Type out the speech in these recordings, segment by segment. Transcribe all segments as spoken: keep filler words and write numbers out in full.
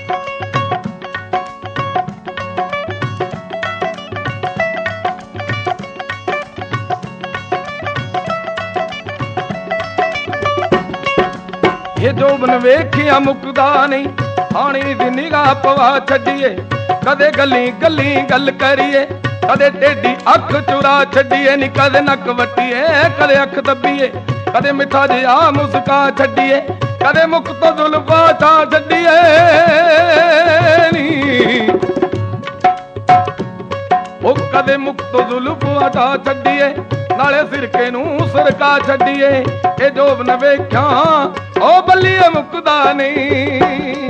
ये जोबन वेखिया मुकदा नहीं, हाणी दी निगाह पवा छड़िए, कदे गली गली गल करिए, कदे टेढ़ी अख चुरा छड़िए नी, कदे नक वटिए कदे अख दबिए, कदे मिठा जिहा मुस्का छड़िए, कदे मुख तो जुल्फा छा छड़िए नी, ओ कदे मुख तो जुल्फा छा छड़िए, नाले सिरके नू सरका छड़िए। ए जोबन वेख्या ओ बल्लीए मुकदा नहीं।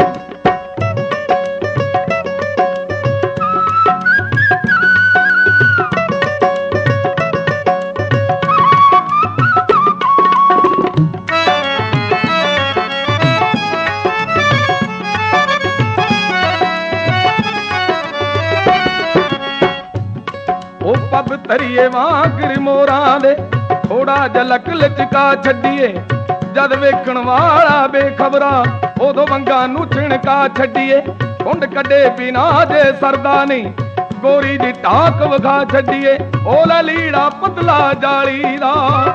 ओ पब तरिए वांग मोरा दे, थोड़ा जलक लचका छड़िए, जद वेखण वाला बेखबरा उदों वंगा नू छिणका छड़िए, कुंड कड्डे बिना जे सरदा नहीं, गोरी दी टाक वखा छड़िए, ओला लीड़ा पतला जाली दा,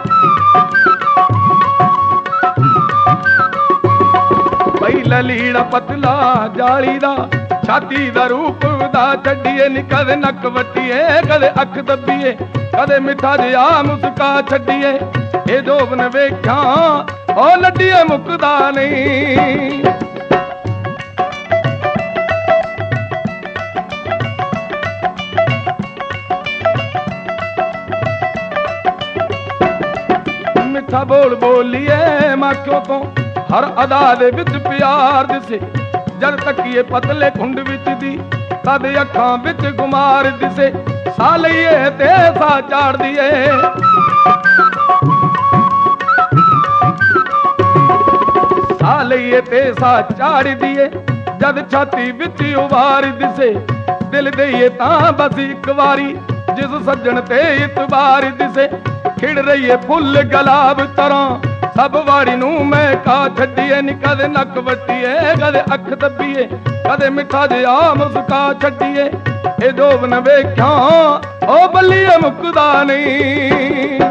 पहला लीड़ा पतला जाली दा, छाती दा रूप वधा छड़िए नी, कदे नक वटिए कदे अख दबिए, कदे मिठा जिहा मुस्का छड़िए। ए जोबन वेख्या ओ लड्डीए मुकदा नहीं। मिठा बोल बोलिए माखियों तो हर अदा दे विच प्यार दिसे, जद तकिए पतले खुंड विच दी, तद अखां विच गुमार दिसे, सा लईए ते सा चाड़ दिए, सा लईए ते सा चाड़ दिए, जद छाती विच उबार दिसे, दिल दईए तां बस इक वारी, जिस सज्जन ते इतबार दिसे, खिड़ रहीए फुल गलाब तरह, सब वाड़ी नू मैं का छड़िए नी, कदे नक वटिए कदे अख दबिए, कदे मिठा जिहा मुस्का छड़िए। ए जोबन वेख्या ओ बल्लीए मुकदा नहीं।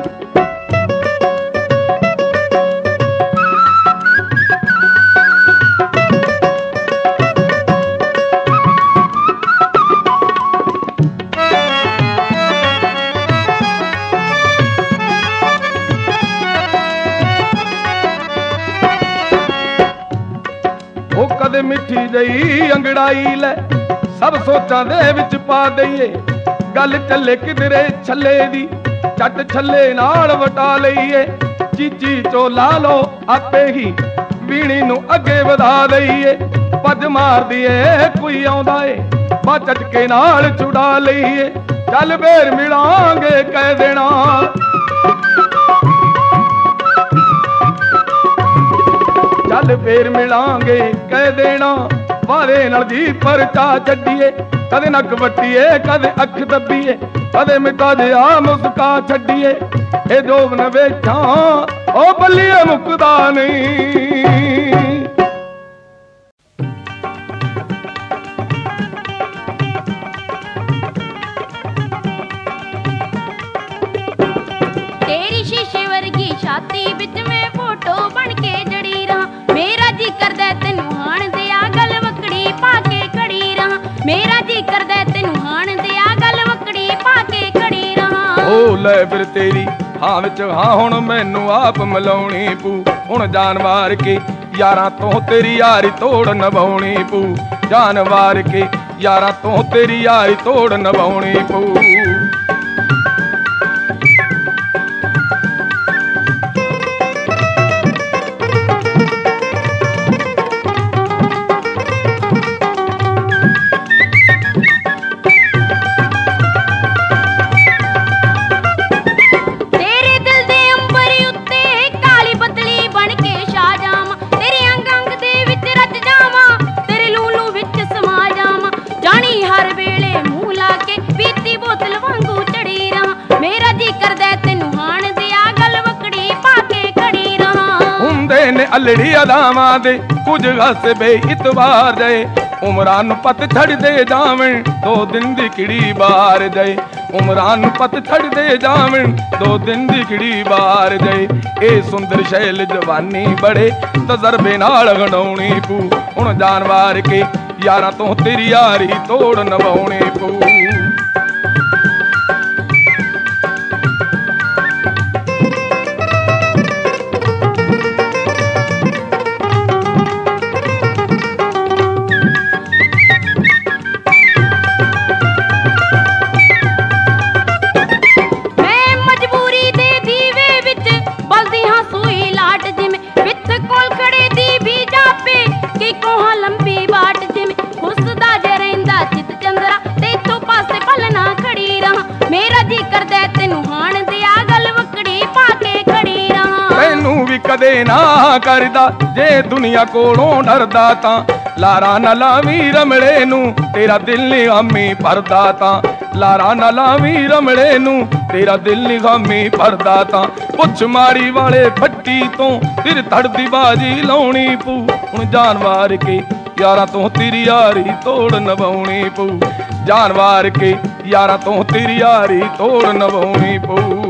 ओ कदे मिठी जही अंगड़ाई लै, सब सोचां दे विच पा दईए, गल चले किधरे छले दी, झट छले नाल वटा लईए, चीची चो ला लो आपे ही, वीणी नू अगे वधा दईए, पज मार दिए कोई आउंदा ए, बा झटके नाल छुड़ा लईए, चल बेर मिलांगे कह देना, चल फेर मिलांगे कह देना, वारे नाल जी परचा छड़िए, कदे नक वटिए कदे अख दबिए, कदे मिठा जिहा मुस्का छड़िए। ए जोबन वेख्या ओ बल्लीए मुकदा नहीं। तेरी शीशे वर्गी छाती विच मैं फोटो बन के जड़ी रहा, मेरा जी करदा तैनू हाण दिया गल वकड़ी पा के खड़ी रहा, मेरा जी करदा तैनू हाण दिया गल वकड़ी पा के खड़ी रहा। ओ ले फिर तेरी हां विच हां हुण मैनू आप मिलाउणी पू, हुण जान वार के यारां तो तेरी यारी तोड़ निभाउणी पू, जान वार के यारां तो तेरी यारी तोड़ निभाउणी पू। अलड़ी अदावां दे कुछ हस बे इतवार जाए, ਉਮਰਾਂ ਨੂੰ ਪਤ ਛੱਡਦੇ ਜਾਵਣ ਦੋ ਦਿਨ ਦੀ ਕਿੜੀ ਬਾਰ ਜਾਏ। ਉਮਰਾਂ ਨੂੰ ਪਤ ਛੱਡਦੇ ਜਾਵਣ ਦੋ ਦਿਨ ਦੀ ਕਿੜੀ ਬਾਰ ਜਾਏ। ਇਹ ਸੁੰਦਰ ਸ਼ੈਲ ਜਵਾਨੀ ਬੜੇ ਤਜਰਬੇ ਨਾਲ ਗਣਾਉਣੀ ਪੂ। ਹੁਣ ਜਾਨ ਵਾਰ ਕੇ ਯਾਰਾਂ ਤੋਂ ਤੇਰੀ ਯਾਰੀ ਤੋੜ ਨਿਭਾਉਣੀ ਪੂ। ਕਦੇ ਨਾ ਕਰਦਾ ਜੇ ਦੁਨੀਆ ਕੋਲੋਂ ਡਰਦਾ ਤਾਂ ਲਾਰਾ ਨਾ ਲਾਵੀਂ ਰਮਲੇ ਨੂੰ ਤੇਰਾ ਦਿਲ ਨਿਗਾਮੀ ਭਰਦਾ ਤਾਂ। ਲਾਰਾ ਨਾ ਲਾਵੀਂ ਰਮਲੇ ਨੂੰ ਤੇਰਾ ਦਿਲ ਨਿਗਾਮੀ ਭਰਦਾ ਤਾਂ। ਪੁੱਛ ਮਾਰੀ ਵਾਲੇ ਫੱਟੀ ਤੋਂ ਫਿਰ ਧੜਦੀ ਬਾਜੀ ਲਾਉਣੀ ਪੂ। ਹੁਣ ਜਾਨ ਵਾਰ ਕੇ ਯਾਰਾਂ ਤੋਂ ਤੇਰੀ ਯਾਰੀ ਤੋੜ ਨਿਭਾਉਣੀ ਪੂ। ਜਾਨ ਵਾਰ ਕੇ ਯਾਰਾਂ ਤੋਂ ਤੇਰੀ ਯਾਰੀ ਤੋੜ ਨਿਭਾਉਣੀ ਪੂ।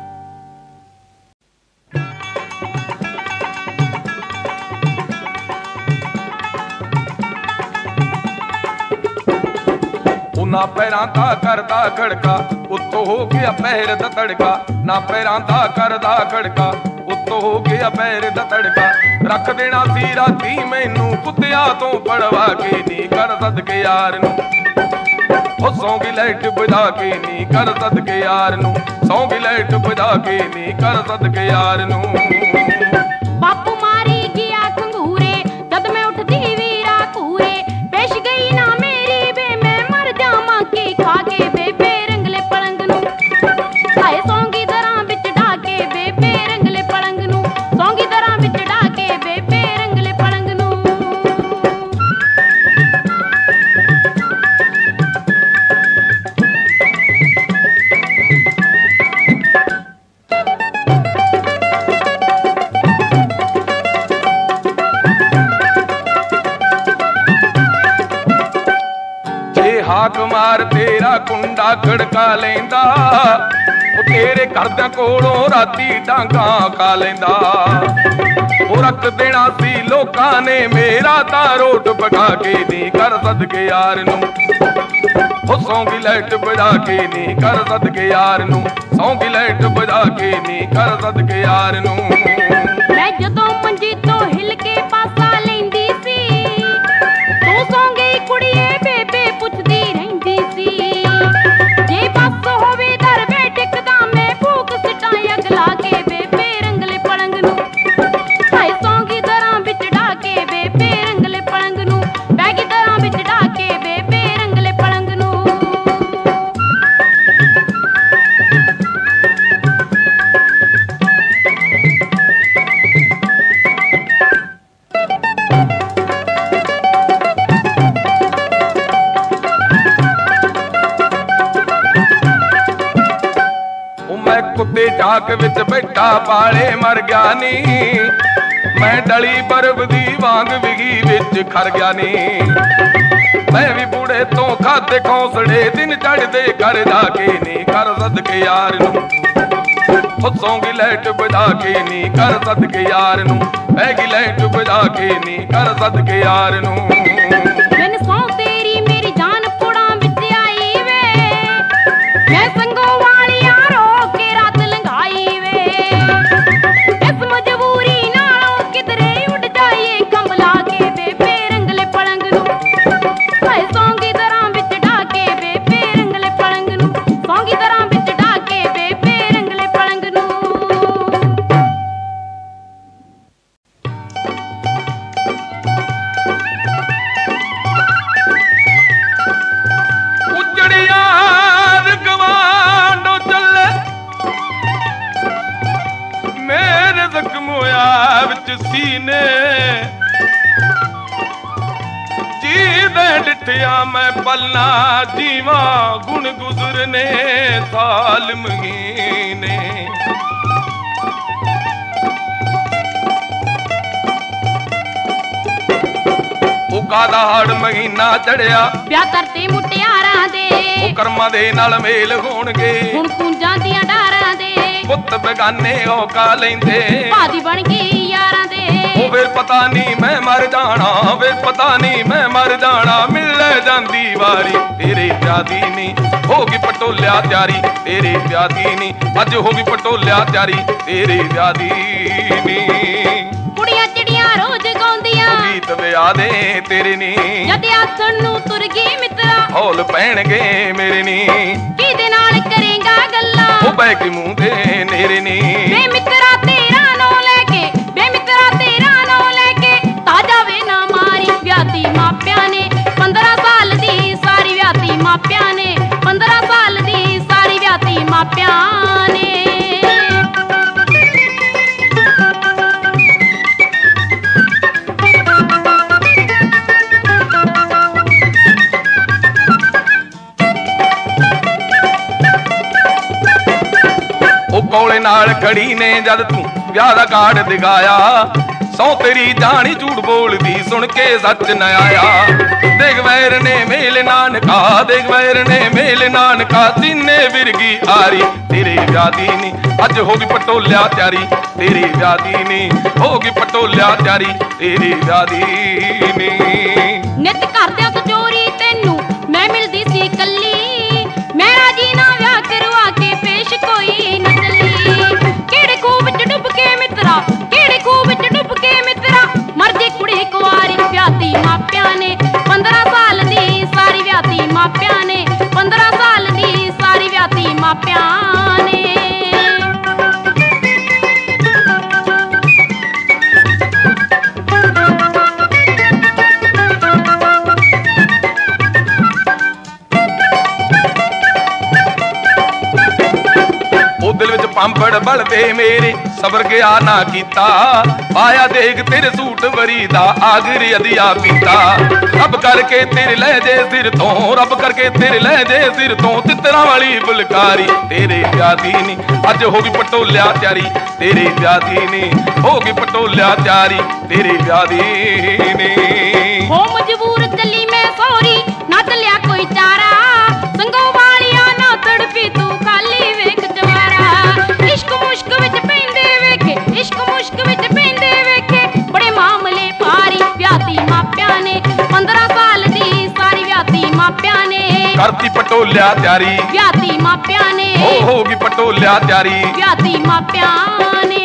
ਨਾ ਪੈਰਾਂ ਦਾ ਕਰਦਾ ਖੜਕਾ ਉੱਤੋਂ ਹੋ ਗਿਆ ਪੈਰ ਦਾ ਤੜਕਾ। ਨਾ ਪੈਰਾਂ ਦਾ ਕਰਦਾ ਖੜਕਾ ਉੱਤੋਂ ਹੋ ਗਿਆ ਪੈਰ ਦਾ ਤੜਕਾ। ਰੱਖ ਦੇਣਾ ਸੀ ਰਾਤੀ ਮੈਨੂੰ ਕੁੱਤਿਆਂ ਤੋਂ ਪੜਵਾ ਕੇ ਨੀ ਕਰ ਸਦਕੇ ਯਾਰ ਨੂੰ। ਉਹ ਸੌਂਗੀ ਲਾਈਟ ਬੁਝਾ ਕੇ ਨੀ ਕਰ ਸਦਕੇ ਯਾਰ ਨੂੰ। ਸੌਂਗੀ ਲਾਈਟ ਬੁਝਾ ਕੇ ਨੀ ਕਰ ਸਦਕੇ ਯਾਰ ਨੂੰ। ਬਾਪੂ ਮਾਰੀ ਗਿਆ ਖੰਗੂਰੇ ਜਦ ਮੈਂ ਉੱਠਦੀ ਵੀਰਾ ਕੂਰੇ। ਪੇਸ਼ ਗਈ ਨਾ ਮੇਰੀ ਵੇ ਮੈਂ ਮਰ ਜਾਵਾਂ ਕੀ ਖਾ ਕੇ ਬੇਬੇ ਰੰਗਲੇ ਪਲੰਗ ਨੂੰ। ਹਾਏ ਸੌਂਗੀ ਦਰਾਂ ਵਿੱਚ ਢਾਕੇ ਬੇਬੇ ਰੰਗਲੇ ਪਲੰਗ ਨੂੰ। ਸੌਂਗੀ ਦਰਾਂ ਵਿੱਚ ਢਾਕੇ ਬੇਬੇ ਰੰਗਲੇ ਪਲੰਗ ਨੂੰ। ਹਾਕ ਮਾਰ ਤੇਰਾ ਕੁੰਡਾ ਖੜਕਾ ਲੈਂਦਾ। ਉਹ ਤੇਰੇ ਘਰਦਿਆਂ ਕੋਲੋਂ ਰਾਤੀ ਡਾਂਗਾ ਖਾ ਲੈਂਦਾ। ਉਹ ਰੱਖ ਦੇਣਾ ਸੀ ਲੋਕਾਂ ਨੇ ਮੇਰਾ ਤਾਂ ਰੋਟ ਪਕਾ ਕੇ ਨੀ ਕਰ ਸਦਕੇ ਯਾਰ ਨੂੰ। ਉਹ ਸੌਂਗੀ ਲਾਈਟ ਬੁਝਾ ਕੇ ਨੀ ਕਰ ਸਦਕੇ ਯਾਰ ਨੂੰ। ਸੌਂਗੀ ਲਾਈਟ ਬੁਝਾ ਕੇ ਨੀ ਕਰ ਸਦਕੇ ਯਾਰ ਨੂੰ। ਮੈਂ ਜਦੋਂ ਮੰਜੀ ਤੋਂ ਹਿਲ ਕੇ ਪਾਸਾ ਲੈਂਦੀ ਸੀ ਤੂੰ ਸੌਂ ਗਈ ਕੁੜੀਏ ਬੇਬੇ ਪੁੱਛਦੀ ਰਹਿੰਦੀ ਸੀ। ਜੇ ਬੱਸ ਹੋਵੇ ਦਰ ਵੇ ਟਿਕਦਾ ਮੈਂ ਭੂਕ ਸਿੱਟਾਂ ਅੱਗ ਲਾ ਕੇ ਬੇਬੇ ਰੰਗਲੇ ਪਲੰਗ ਨੂੰ। ਹਾਏ ਸੌਂਗੀ ਦਰਾਂ ਵਿੱਚ ਢਾਕੇ ਬੇਬੇ ਰੰਗਲੇ ਪਲੰਗ ਨੂੰ। ਬੈਗੀ ਦਰਾਂ ਵਿੱਚ ਢਾਕੇ ਬੇਬੇ ਰੰਗਲੇ ਪਲੰਗ ਨੂੰ। ਕੁੱਤੇ ਝਾਕ ਵਿੱਚ ਬੈਠਾ ਪਾਲੇ ਮਰ ਗਿਆ ਨੀ। ਮੈਂ ਡਲੀ ਬਰਬ ਦੀ ਵਾਂਗ ਵਿਗੀ ਵਿੱਚ ਖਰ ਗਿਆ ਨੀ। ਮੈਂ ਵੀ ਬੂੜੇ ਤੋਂ ਖਾਦੇ ਖੌਸੜੇ ਦਿਨ ਚੜਦੇ ਕਰ ਜਾ ਕੇ ਨੀ ਕਰ ਸਦਕੇ ਯਾਰ ਨੂੰ। ਉਹ ਸੌਂਗੀ ਲਾਈਟ ਬੁਝਾ ਕੇ ਨੀ ਕਰ ਸਦਕੇ ਯਾਰ ਨੂੰ। ਬੈਗੀ ਲਾਈਟ ਬੁਝਾ ਕੇ ਨੀ ਕਰ ਸਦਕੇ ਯਾਰ ਨੂੰ। ਮੈਨੂੰ ਸੌਂ ਤੇਰੀ ਮੇਰੀ ਜਾਨ ਪੁੜਾਂ ਵਿੱਚ ਆਈ ਵੇ। ਮੈਂ ਸੰਗੋਂ ਵਾਲੀਆਂ ਰੋ ਕੇ ਰਾਤ ਲੰਘਾਈ ਵੇ। ਇਸ ਮਜਬੂਰੀ ਨਾਲੋਂ ਕਿਧਰੇ ਉੱਡ ਜਾਈਏ ਕੰਬ ਲਾ ਕੇ ਬੇਬੇ ਰੰਗਲੇ ਪਲੰਗ ਨੂੰ। ਹਾਏ ਸੌਂਗੀ ਦਰਾਂ ਵਿੱਚ ਢਾਕੇ ਬੇਬੇ ਰੰਗਲੇ ਪਲੰਗ ਨੂੰ। ਸੌਂਗੀ ਦਰਾਂ ਵਿੱਚ ਢਾਕੇ ਬੇਬੇ ਰੰਗਲੇ ਪਲੰਗ ਨੂੰ। ਜ਼ਖਮ ਹੋਇਆ ਵਿੱਚ ਸੀਨੇ ਜੀ ਦੇ ਡਿੱਠਿਆ ਮੈਂ ਪਲਨਾ ਜੀਵਾਂ ਗੁਣ ਗੁਜ਼ਰਨੇ ਸਾਲ ਮਹੀਨੇ। ਉਹ ਸੁੱਕਾ ਦਾ ਹੜ ਮਹੀਨਾ ਚੜਿਆ ਵਿਆਹ ਕਰਤੇ ਮੁਟਿਆਰਾਂ ਦੇ ਉਹ ਕਰਮਾਂ ਦੇ ਨਾਲ ਮੇਲ ਹੋਣਗੇ ਹੁਣ ਕੁੰਜਾਂ ਦੀਆਂ ਡਾਰਾਂ ਦੇ ਪੁੱਤ ਬਗਾਨੇ ਔਕਾ ਲੈਂਦੇ ਭਾਦੀ ਬਣ ਗਈ ਯਾਰਾਂ ਦੇ ਉਹ ਫਿਰ ਪਤਾ ਨਹੀਂ ਮੈਂ ਮਰ ਜਾਣਾ ਫਿਰ ਪਤਾ ਨਹੀਂ ਮੈਂ ਮਰ ਜਾਣਾ ਮਿਲ ਜਾਂਦੀ ਵਾਰੀ ਤੇਰੇ ਵਿਆਹ ਦੀ ਨੀ ਹੋ ਗਈ ਪਟੋਲਿਆ ਤਿਆਰੀ ਤੇਰੇ ਵਿਆਹ ਦੀ ਨੀ ਅੱਜ ਹੋ ਗਈ ਪਟੋਲਿਆ ਤਿਆਰੀ ਤੇਰੇ ਵਿਆਹ ਦੀ ਨੀ ਕੁੜੀਆਂ ਚਿੜੀਆਂ ਰੋਜ਼ ਗਾਉਂਦੀਆਂ ਗੀਤ ਵਿਆਹ ਦੇ ਤੇਰੇ ਨੀ ਜਦ ਆਸਣ ਨੂੰ ਤੁਰ ਗਈ ਮਿੱਤਰਾ ਹੌਲ ਪੈਣਗੇ ਮੇਰੇ ਨੀ ਕਿਹਦੇ ਨਾਲ ਕਰੇਗਾ ਗੱਲਾਂ ਉਹ ਬੈ ਕੇ ਮੂੰਹ ਤੇ ਨੇਰੇ ਨੀ ਵੇ ਮਿੱਤਰਾ ਤੇਰਾ ਨਾਂ ਲੈ ਕੇ ਵੇ ਮਿੱਤਰਾ ਤੇਰਾ ਨਾਂ ਲੈ ਕੇ ਤਾਜਾ ਵੇ ਨਾ ਮਾਰੀ ਵਿਆਹਤੀ ਮਾਪਿਆਂ ਨੇ ਪੰਦਰਾਂ ਸਾਲ ਦੀ ਸਾਰੀ ਵਿਆਹਤੀ ਮਾਪਿਆਂ ਨੇ ਪੰਦਰਾਂ ਸਾਲ ਦੀ ਸਾਰੀ ਵਿਆਹਤੀ ਮਾਪਿਆਂ ਨੇ ਕੋਲੇ ਨਾਲ ਖੜੀ ਨੇ ਜਦ ਤੂੰ ਵਿਆਹ ਦਾ ਕਾਰਡ ਦਿਖਾਇਆ ਸੌ ਤੇਰੀ ਜਾਣੀ ਝੂਠ ਬੋਲਦੀ ਸੁਣ ਕੇ ਸੱਚ ਨ ਆਇਆ ਦੇਖ ਵੈਰ ਨੇ ਮੇਲ ਨਾਨਕਾ ਦੇਖ ਵੈਰ ਨੇ ਮੇਲ ਨਾਨਕਾ ਸੀਨੇ ਵਿਰਗੀ ਆਰੀ ਤੇਰੇ ਵਿਆਹ ਦੀ ਨੀ ਅੱਜ ਹੋ ਗਈ ਪਟੋਲਿਆ ਤਿਆਰੀ ਤੇਰੇ ਵਿਆਹ ਦੀ ਨੀ ਹੋ ਗਈ ਪਟੋਲਿਆ ਤਿਆਰੀ ਤੇਰੇ ਵਿਆਹ ਦੀ ਨੀ ਨਿਤ ਕਰਦਿਆਂ ਤੋਂ ਚੋਰੀ ਤੈਨੂੰ ਮੈਂ ਮਿਲਦੀ ਸੀ ਕੱਲੀ ਮੈਂ ਰਾਜੀ ਨਾ ਵਿਆਹ ਕਰਵਾ ਕੇ ਪੇਸ਼ ਕੋਈ ਨਾ ਕਿਹੜੇ ਖੂਹ ਵਿੱਚ ਡੁੱਬ ਕੇ ਮਿੱਤਰਾ ਕਿਹੜੇ ਖੂਹ ਵਿੱਚ ਡੁੱਬ ਕੇ ਮਿੱਤਰਾ ਮਰ ਜੇ ਕੁੜੀ ਕੁਆਰੀ ਵਿਆਹਤੀ ਮਾਪਿਆਂ ਨੇ ਪੰਦਰਾਂ ਸਾਲ ਦੀ ਸਾਰੀ ਵਿਆਹਤੀ ਮਾਪਿਆਂ ਨੇ ਪੰਦਰਾਂ ਸਾਲ ਦੀ ਸਾਰੀ ਵਿਆਹਤੀ ਮਾਪਿਆਂ ਨੇ ਦਿਲ ਵਿੱਚ ਪੰਪੜ ਬਲਦੇ ਮੇਰੇ ਸਬਰ ਗਿਆ ਨਾ ਕੀਤਾ ਆਇਆ ਦੇਖ ਤੇਰੇ ਸੂਟ ਵਰੀ ਦਾ ਆਗਰੀ ਅਧਿਆ ਪੀਤਾ ਰੱਬ ਕਰਕੇ ਤੇਰੇ ਲੈ ਜੇ ਸਿਰ ਤੋਂ ਰੱਬ ਕਰਕੇ ਤੇਰੇ ਲੈ ਜੇ ਸਿਰ ਤੋਂ ਤਿੱਤਰਾਂ ਵਾਲੀ ਫੁਲਕਾਰੀ ਤੇਰੇ ਵਿਆਹ ਦੀ ਨੀ ਅੱਜ ਹੋ ਗਈ ਪਟੋਲਿਆ ਤਿਆਰੀ ਤੇਰੇ ਵਿਆਹ ਦੀ ਨੀ ਹੋ ਗਈ ਪਟੋਲਿਆ ਤਿਆਰੀ ਤੇਰੇ ਵਿਆਹ ਦੀ ਨੀ ਹੋ ਮਜਬੂਰ ਚੱਲੀ ਮੈਂ ਸੌਰੀ ਨਾ ਚੱਲਿਆ ਕੋਈ ਚਾਰਾ ਸੰਗੋ ਵਾਲਿਆ ਨਾ ਤੜਪੀ ਤੂੰ ਖਾਲੀ ਵੇਖ ਜਵਾਰਾ ਇਸ਼ਕ ਮੁਸ਼ਕ ਵਿੱਚ ਪੈਂਦੇ ਵੇਖੇ ਇਸ਼ਕ ਮੁਸ਼ਕ ਵਿੱਚ ਪੈਂਦੇ ਵੇਖੇ ਬੜੇ ਮਾਮਲੇ ਭਾਰੀ ਵਿਆਹਤੀ ਮਾਪਿਆਂ ਨੇ ਪੰਦਰਾਂ ਸਾਲ ਦੀ ਸਾਰੀ ਵਿਆਹਤੀ ਮਾਪਿਆਂ ਨੇ ਕਰਤੀ ਪਟੋਲਿਆ ਤਿਆਰੀ ਵਿਆਹਤੀ ਮਾਪਿਆਂ ਨੇ ਹੋ ਹੋ ਗਈ ਪਟੋਲਿਆ ਤਿਆਰੀ ਵਿਆਹਤੀ ਮਾਪਿਆਂ ਨੇ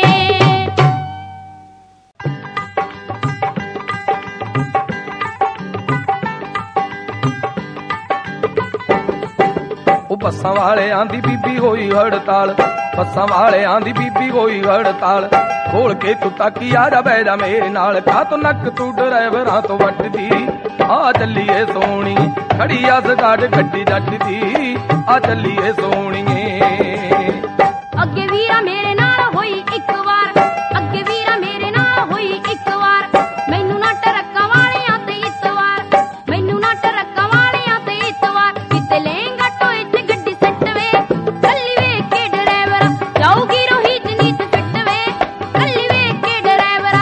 ਉਹ ਬੱਸਾਂ ਵਾਲਿਆਂ ਦੀ ਬੀਬੀ ਹੋਈ ਹੜਤਾਲ ਬੱਸਾਂ ਵਾਲਿਆਂ ਦੀ ਬੀਬੀ ਹੋਈ ਹੜਤਾਲ ਖੋਲ ਕੇ ਤੂੰ ਤਾਕੀਆ ਜਾ ਬਹਿ ਜਾ ਮੇਰੇ ਨਾਲ ਕਾ ਤੂੰ ਨੱਕ ਤੂੰ ਡਰਾਈਵਰਾਂ ਤੋਂ ਵੱਟਦੀ ਆ ਚੱਲੀਏ ਸੋਹਣੀ ਖੜੀ ਆ ਸਟਾਰਟ ਗੱਡੀ ਜੱਟ ਦੀ ਆ ਚੱਲੀਏ ਸੋਹਣੀਏ ਅੱਗੇ ਵੀਰਾ ਮੇਰੇ ਨਾਲ ਹੋਈ ਇੱਕ ਵਾਰ ਅੱਗੇ ਵੀਰਾ ਮੇਰੇ ਨਾਲ ਹੋਈ ਇੱਕ ਵਾਰ ਮੈਨੂੰ ਨਾ ਟਰੱਕਾਂ ਵਾਲਿਆਂ ਤੇ ਇਤਵਾਰ ਮੈਨੂੰ ਨਾ ਟਰੱਕਾਂ ਵਾਲਿਆਂ ਤੇ ਇਤਵਾਰ ਕਿਤੇ ਲਹਿੰਗਾ ਟੋਏ ਚ ਗੱਡੀ ਸੱਟ ਵੇ ਕੱਲੀ ਵੇਖ ਕੇ ਡਰਾਈਵਰ ਜਾਊਗੀ ਰੋਹਿਤ ਨੀਤ ਫਿੱਟ ਵੇ ਕੱਲੀ ਵੇਖ ਕੇ ਡਰਾਈਵਰਾ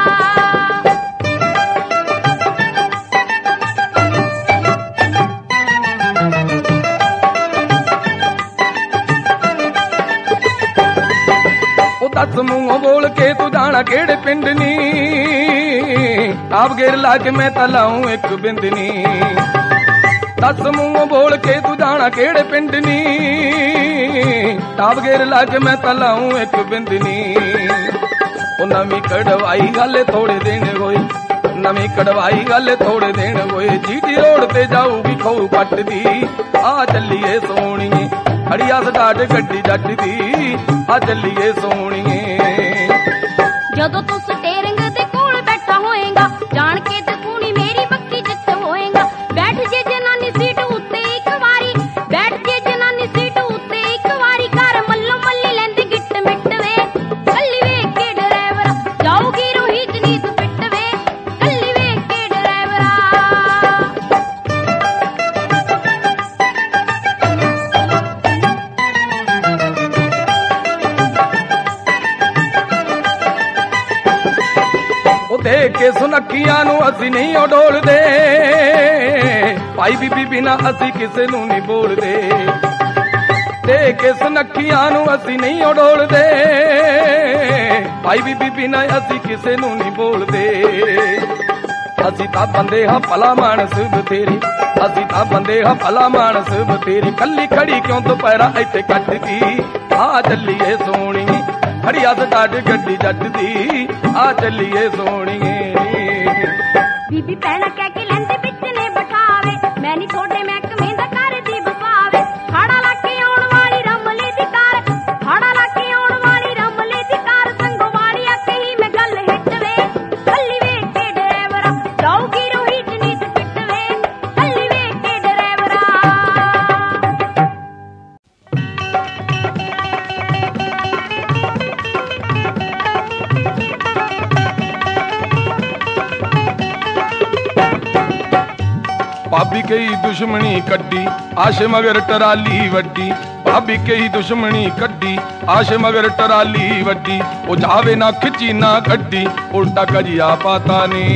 ਦੱਸ ਮੂੰਹੋਂ ਬੋਲ ਕੇ ਤੂੰ ਜਾਣਾ ਕਿਹੜੇ ਪਿੰਡ ਨੀ ਆਪ ਗੇਰ ਲਾ ਕੇ ਮੈਂ ਤਾਂ ਲਾਉਂ ਇੱਕ ਬਿੰਦ ਨੀ ਦੱਸ ਮੂੰਹੋਂ ਬੋਲ ਕੇ ਤੂੰ ਜਾਣਾ ਕਿਹੜੇ ਪਿੰਡ ਨੀ ਆਪ ਗੇਰ ਲਾ ਕੇ ਮੈਂ ਤਾਂ ਲਾਉਂ ਇੱਕ ਬਿੰਦ ਨੀ ਉਹ ਨਵੀਂ ਕਢਵਾਈ ਗੱਲ ਥੋੜੇ ਦਿਨ ਹੋਈ ਨਵੀਂ ਕਢਵਾਈ ਗੱਲ ਥੋੜੇ ਦਿਨ ਹੋਏ ਜੀਟੀ ਰੋਡ ਤੇ ਜਾਊਗੀ ਖੋ ਪੱਟ ਦੀ ਆ ਚੱਲੀਏ ਸੋਹਣੀਏ ਖੜੀਆ ਸਟਾਰਟ ਗੱਡੀ ਜੱਟ ਦੀ ਆ ਚੱਲੀਏ ਸੋਹਣੀਏ ਜਦੋਂ ਤੂੰ ਸਟੀਅਰਿੰਗ ਦੇ ਕੋਲ ਬੈਠਾ ਹੋਏਗਾ ਜਾਣ ਕੇ ਤੇ ਕੂਣੀ ਮੇਰੀ ਬੱਕੀ ਜਿੱਤ ਹੋਏਗਾ ਬੈਠ ਜੇ ਜਨਾਨੀ ਸੀਟ ਉੱਤੇ ਇੱਕ ਵਾਰੀ ਬੈਠ ਜੇ ਜਨਾਨੀ ਸੀਟ ਉੱਤੇ ਇੱਕ ਵਾਰੀ ਘਰ ਮੱਲੋ ਮੱਲੀ ਲੈਂਦੀ ਗਿੱਟ ਮਿੱਟ ਵੇ ਕੱਲੀ ਵੇਖ ਕੇ ਡਰਾਈਵਰ ਜਾਊਗੀ ਰੋਹਿਤ ਨੀਤ ਫਿੱਟ ਵੇ ਕੱਲੀ ਵੇਖ ਕੇ ਡਰਾਈਵਰਾ ਕੇ ਸੁਨੱਖੀਆਂ ਨੂੰ ਅਸੀਂ ਨਹੀਂ ਉਡੋਲਦੇ, ਭਾਈ ਬੀਬੀ ਬਿਨਾ ਅਸੀਂ ਕਿਸੇ ਨੂੰ ਨਹੀਂ ਬੋਲਦੇ। ਦੇ ਕੇ ਸੁਨੱਖੀਆਂ ਨੂੰ ਅਸੀਂ ਨਹੀਂ ਉਡੋਲਦੇ, ਭਾਈ ਬੀਬੀ ਬਿਨਾ ਅਸੀਂ ਕਿਸੇ ਨੂੰ ਨਹੀਂ ਬੋਲਦੇ। ਅਸੀਂ ਤਾਂ ਬੰਦੇ ਹਾਂ ਭਲਾ ਮਾਨਸ ਬਥੇਰੇ, ਅਸੀਂ ਤਾਂ ਬੰਦੇ ਹਾਂ ਭਲਾ ਮਾਨਸ ਬਥੇਰੇ। ਕੱਲੀ ਖੜੀ ਕਿਉਂ ਦੁਪਹਿਰਾ ਇੱਥੇ ਕੱਟਦੀ, ਆ ਚੱਲੀਏ ਸੋਹਣੀਏ ਖੜੀ ਆ ਸਟਾਰਟ ਗੱਡੀ ਜੱਟ ਦੀ, ਆ ਚੱਲੀਏ ਸੋਹਣੀਏ। ਬੀਬੀ ਭੈਣਾ ਕਹਿ ਕੇ ਲੈਂਦੇ ਵਿੱਚ ਨੇ ਬਿਠਾਵੇ, ਮੈਂ ਨਹੀਂ ਥੋੜੇ ਮਹਿਕਮੇ ਦਾ ਕਰਦੀ ਵਸਾਵੇ। ਖਾੜਾ ਲਾ ਕੇ ਆਉਣ ਵਾਲੀ ਰਮਲੇ ਦੀ ਕਾਰ, ਖਾੜਾ ਲਾ ਕੇ ਆਉਣ ਵਾਲੀ ਰਮਲੇ ਦੀ ਕਾਰ, ਸੰਗੋ ਵਾਲੀ ਆ ਕਹੀ ਮੈਂ ਗੱਲ ਹਿੱਟ ਵੇ। ਕੱਲੀ ਵੇਖ ਕੇ ਡਰਾਈਵਰਾ ਜਾਊਗੀ ਰੋਹਿਤ ਨੀਤ ਪਿੱਟ ਵੇ, ਕੱਲੀ ਵੇਖ ਕੇ ਡਰਾਈਵਰਾ। ਭਾਬੀ ਕਈ ਦੁਸ਼ਮਣੀ ਕੱਢੀ ਆਸ਼ੇ ਮਗਰ ਟਰਾਲੀ ਵੱਡੀ, ਭਾਬੀ ਕਈ ਦੁਸ਼ਮਣੀ ਕੱਢੀ ਆਸ਼ੇ ਮਗਰ ਟਰਾਲੀ ਵੱਡੀ। ਉਹ ਜਾਵੇ ਨਾ ਖਿੱਚੀ ਨਾ ਗੱਡੀ, ਉਲਟਾ ਕਜੀਆ ਪਾਤਾ ਨੇ।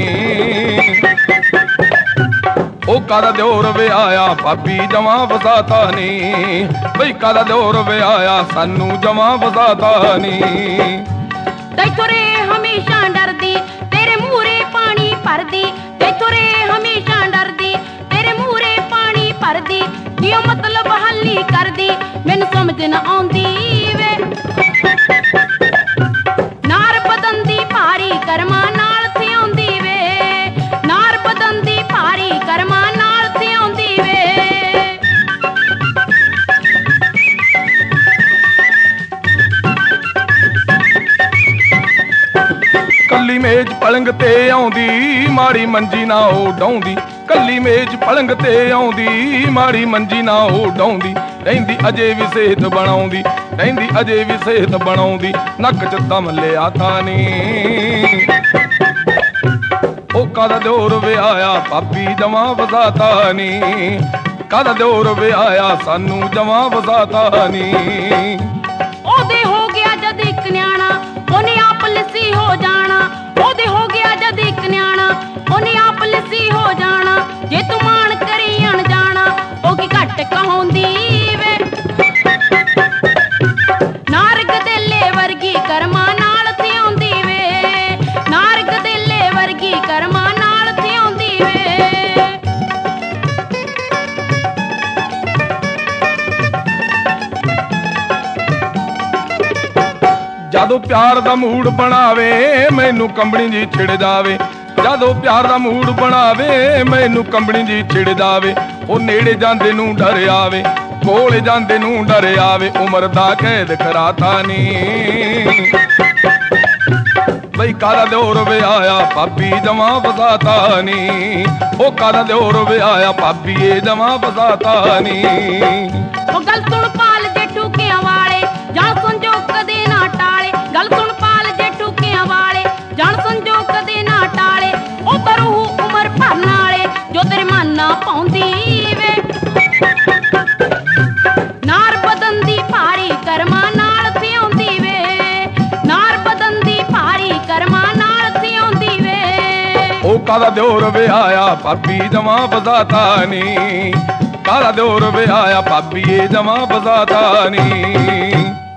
ਉਹ ਕਾਦਾ ਦਿਓਰ ਵੇ ਆਇਆ ਭਾਬੀ ਜਮਾ ਵਸਾਤਾ ਨੇ, ਬਈ ਕਾਦਾ ਦਿਓਰ ਵੇ ਆਇਆ ਸਾਨੂੰ ਜਮਾ ਵਸਾਤਾ ਨੇ। ਤੈਥੋਂ ਰੇ ਹਮੇਸ਼ਾ ਡਰਦੀ ਤੇਰੇ ਮੂਹਰੇ ਪਾਣੀ ਭਰਦੀ, ਤੈਥੋਂ ਰੇ ਹਮੇਸ਼ਾ ਡਰਦੀ ਤੇਰੇ ਮੂਹਰੇ ਪਾਣੀ ਭਰਦੀ। ਕਿਉਂ ਮਤਲਬ ਹੱਲੀ ਕਰਦੀ ਮੈਨੂੰ ਸਮਝ ਨਾ ਆਉਂਦੀ ਵੇ। ਨਾਰ ਬਦਨ ਦੀ ਭਾਰੀ ਕਰਮਾਂ ਨਾਲ ਥਿਆਉਂਦੀ ਵੇ, ਨਾਰ ਬਦਨ ਦੀ ਭਾਰੀ ਕਰਮਾਂ ਨਾਲ ਥਿਆਉਂਦੀ ਵੇ। ਕੱਲੀ ਮੇਜ਼ ਪਲੰਗ ਤੇ ਆਉਂਦੀ ਮਾੜੀ ਮੰਜੀ ਨਾ ਉਹ ਡਾਉਂਦੀ, ਕੱਲੀ ਮੇਜ਼ ਪਲੰਗ ਤੇ ਆਉਂਦੀ ਮਾੜੀ ਮੰਜੀ ਨਾ ਉਹ ਡਾਉਂਦੀ। ਰਹਿੰਦੀ ਅਜੇ ਵੀ ਸਿਹਤ ਬਣਾਉਂਦੀ, ਰਹਿੰਦੀ ਅਜੇ ਵੀ ਸਿਹਤ ਬਣਾਉਂਦੀ। ਨੱਕ ਚ ਦਮ ਲਿਆ ਤਾਂ ਨੇ। ਉਹ ਕਾਦਾ ਦਿਓਰ ਵੇ ਆਇਆ ਭਾਬੀ ਜਮਾ ਵਸਾਤਾ ਨੀ, ਕਾਦਾ ਦਿਓਰ ਵੇ ਆਇਆ ਸਾਨੂੰ ਜਮਾ ਵਸਾਤਾ ਨੀ। ਉਹਦੇ ਹੋ ਗਿਆ ਜਦ ਇੱਕ ਨਿਆਣਾ ਉਹਨੇ ਆਪ ਲੱਸੀ ਹੋ ਜਾਣਾ, ਉਹਦੇ ਹੋ ਗਿਆ ਜਦ ਇੱਕ ਨਿਆਣਾ ਉਹਨੇ ਆਪ ਲੱਸੀ ਹੋ ਜਾਣਾ। ਜੇ ਤੂੰ ਮਾਣ ਕਰੀ ਅਣਜਾਣਾ ਉਹ ਕੀ ਘੱਟ ਕਹਾਉਂਦੀ ਵੇ। ਨਾਰਗ ਦੇਲੇ ਵਰਗੀ ਕਰਮਾਂ ਨਾਲ ਥਿਆਉਂਦੀ ਵੇ, ਨਾਰਗ ਦੇਲੇ ਵਰਗੀ ਕਰਮਾਂ ਨਾਲ ਥਿਆਉਂਦੀ ਵੇ। ਜਦੋਂ ਪਿਆਰ ਦਾ ਮੂਡ ਬਣਾਵੇ ਮੈਨੂੰ ਕੰਬਣੀ ਜੀ ਛਿੜ ਜਾਵੇ, ਜਦੋਂ ਪਿਆਰ ਦਾ ਮੂਡ ਬਣਾਵੇ ਮੈਨੂੰ ਕੰਬਣੀ ਜੀ ਛਿੜ ਜਾਵੇ। ਉਹ ਨੇੜੇ ਜਾਂਦੇ ਨੂੰ ਡਰ ਆਵੇ, ਕੋਲ ਜਾਂਦੇ ਨੂੰ ਡਰ ਆਵੇ। ਉਮਰ ਦਾ ਕੈਦ ਕਰਾਤਾ ਨੀ, ਬਈ ਕਾਦਾ ਦਿਓਰ ਵੇ ਆਇਆ ਭਾਬੀ ਜਮਾ ਵਸਾਤਾ ਨੀ। ਉਹ ਕਾਦਾ ਦਿਓਰ ਵੇ ਆਇਆ ਭਾਬੀ ਇਹ ਜਮਾ ਵਸਾਤਾ ਨੀ। ਉਹ ਗੱਲ ਸੁਣ ਪਾਲ ਜੇ ਠੂਕਿਆਂ ਵਾਲੇ ਜਾਣ ਸੰਜੋਗ ਕਦੇ ਨਾ ਟਾਲੇ, ਗੱਲ ਸੁਣ ਪਾਲ ਜੇ ਠੂਕਿਆਂ ਵਾਲੇ ਜਾਣ ਸੰਜੋਗ ਕਦੇ ਨਾ ਟਾਲੇ। ਉਹ ਤਾਂ ਰੂਹ ਉਮਰ ਭਰਨ ਵਾਲੇ ਜੋ ਤੇਰੇ ਮਨ ਨਾ ਪਾਉਂਦੀ ਵੇ। ਨਾਰ ਬਦਨ ਦੀ ਭਾਰੀ ਕਰਮਾਂ ਨਾਲ ਥਿਆਉਂਦੀ ਵੇ, ਨਾਰ ਬਦਨ ਦੀ ਭਾਰੀ ਕਰਮਾਂ ਨਾਲ ਥਿਆਉਂਦੀ ਵੇ। ਉਹ ਕਾਦਾ ਦਿਓਰ ਵੇ ਆਇਆ ਭਾਬੀ ਜਮਾ ਵਸਾਤਾ ਨੀ, ਕਾਦਾ ਦਿਓਰ ਵੇ ਆਇਆ ਭਾਬੀ ਇਹ ਜਮਾ ਵਸਾਤਾ ਨੀ।